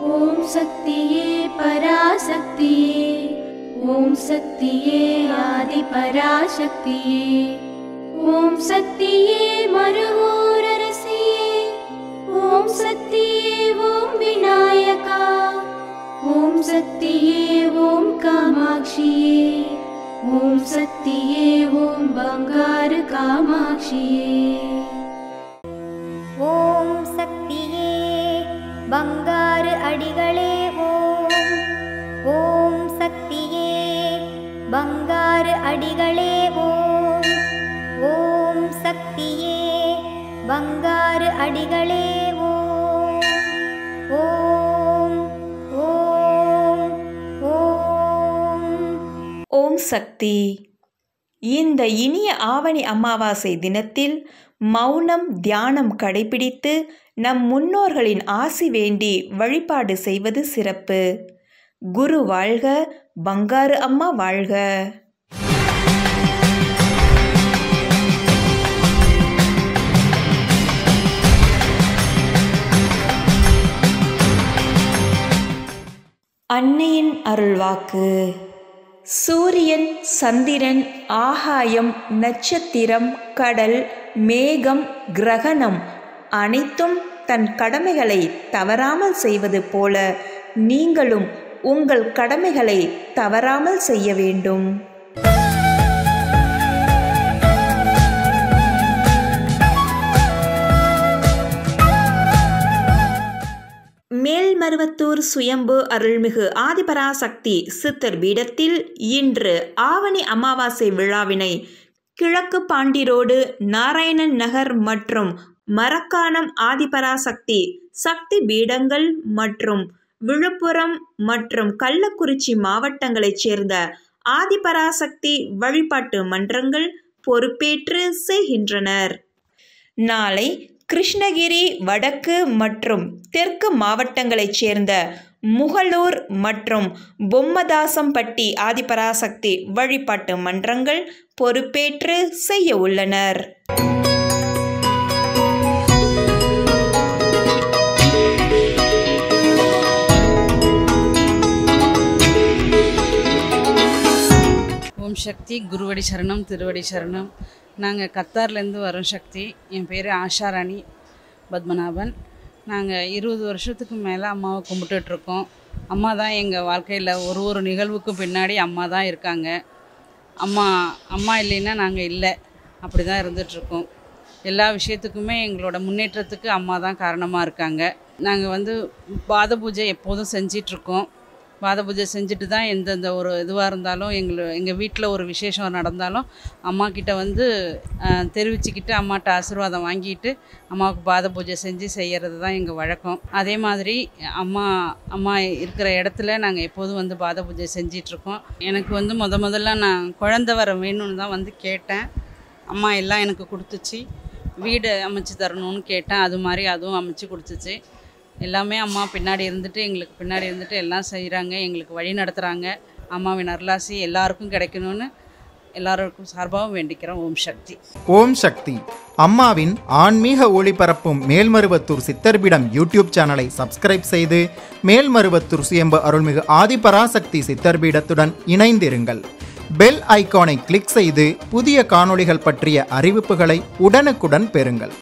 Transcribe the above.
ஓம் சக்தியே பராசக்தியே, ஓம் சக்தியே ஆதி பராசக்தியே, ஓம் சக்தியே மருவூரரசியே, ஓம் சக்தியே ஓம் விநாயகா, ஓம் சக்தியே ஓம் காமாட்சியே, ஓம் சக்தியே ஓம் பங்காரு காமாட்சியே. ஓம் சக்தியே பங்காரு அடிகளே ஓம், ஓம் சக்தியே பங்காரு அடிகளே ஓம், ஓம் சக்தியே பங்காரு அடிகளே ஓம், ஓம் ஓம் ஓம். ஓம் சக்தி. இந்த இனிய ஆவணி அமாவாசை தினத்தில் மௌனம் தியானம் கடைபிடித்து நம் முன்னோர்களின் ஆசி வேண்டி வழிபாடு செய்வது சிறப்பு. குரு வாழ்க, பங்காரு அம்மா வாழ்க. அன்னையின் அருள்வாக்கு. சூரியன், சந்திரன், ஆகாயம், நட்சத்திரம், கடல், மேகம், கிரகணம் அனைத்தும் தன் கடமைகளை தவறாமல் செய்வது போல நீங்களும் உங்கள் கடமைகளை தவறாமல் செய்ய வேண்டும். மேல்மருவத்தூர் சுயம்பு அருள்மிகு ஆதிபராசக்தி சித்தர் பீடத்தில் இன்று ஆவணி அமாவாசை விழாவினை கிழக்கு பாண்டி ரோடு, நாராயணன் நகர் மற்றும் மரக்காணம் ஆதிபராசக்தி சக்தி பீடங்கள் மற்றும் விழுப்புரம் மற்றும் கள்ளக்குறிச்சி மாவட்டங்களைச் சேர்ந்த ஆதிபராசக்தி வழிபாட்டு மன்றங்கள் பொறுப்பேற்று செய்கின்றனர். நாளை கிருஷ்ணகிரி வடக்கு மற்றும் தெற்கு மாவட்டங்களைச் சேர்ந்த முகலூர் மற்றும் பொம்மதாசம்பட்டி ஆதிபராசக்தி வழிபாட்டு மன்றங்கள் பொறுப்பேற்று செய்ய உள்ளனர். ஓம் சக்தி. குருவடி சரணம், திருவடி சரணம். நாங்கள் கத்தார்லேருந்து வரோம் சக்தி. என் பேர் ஆஷாராணி பத்மநாபன். நாங்கள் 20 வருஷத்துக்கு மேலே அம்மாவை கும்பிட்டுட்ருக்கோம். அம்மா தான் எங்கள் வாழ்க்கையில் ஒரு நிகழ்வுக்கும் பின்னாடி அம்மா தான் இருக்காங்க. அம்மா இல்லைன்னா நாங்கள் இல்லை, அப்படி தான் இருந்துகிட்ருக்கோம். எல்லா விஷயத்துக்குமே எங்களோட முன்னேற்றத்துக்கு அம்மா தான் காரணமாக இருக்காங்க. நாங்கள் பாத பூஜை எப்போதும் செஞ்சிட்ருக்கோம். பாத பூஜை செஞ்சுட்டு தான் எந்தெந்த ஒரு இதுவாக இருந்தாலும் எங்கள் வீட்டில் ஒரு விசேஷம் நடந்தாலும் அம்மாக்கிட்ட தெரிவிச்சுக்கிட்டு அம்மாட்ட ஆசீர்வாதம் வாங்கிட்டு அம்மாவுக்கு பாத பூஜை செஞ்சு செய்கிறது தான் எங்கள் வழக்கம். அதே மாதிரி அம்மா இருக்கிற இடத்துல நாங்கள் எப்போதும் பாத பூஜை செஞ்சிட்ருக்கோம். எனக்கு முதல்ல நான் குழந்தை வர வேணும்னு தான் கேட்டேன். அம்மா எல்லாம் எனக்கு கொடுத்துச்சு. வீடு அமைச்சு தரணும்னு கேட்டேன். அது மாதிரி அதுவும் அமைச்சு கொடுத்துச்சு. எல்லாமே அம்மா எங்களுக்கு பின்னாடி இருந்துட்டு எல்லாம் செய்கிறாங்க, எங்களுக்கு வழி நடத்துகிறாங்க. அம்மாவின் அருளாசி எல்லாருக்கும் கிடைக்கணும்னு எல்லாருக்கும் சார்பாகவும் வேண்டிக்கிறோம். ஓம் சக்தி. ஓம் சக்தி. அம்மாவின் ஆன்மீக ஒளிபரப்பும் மேல்மருவத்தூர் சித்தர்பீடம் யூடியூப் சேனலை சப்ஸ்கிரைப் செய்து மேல்மருவத்தூர் சுயம்பு அருள்மிகு ஆதிபராசக்தி சித்தர்பீடத்துடன் இணைந்திருங்கள். பெல் ஐகானை கிளிக் செய்து புதிய காணொளிகள் பற்றிய அறிவிப்புகளை உடனுக்குடன் பெறுங்கள்.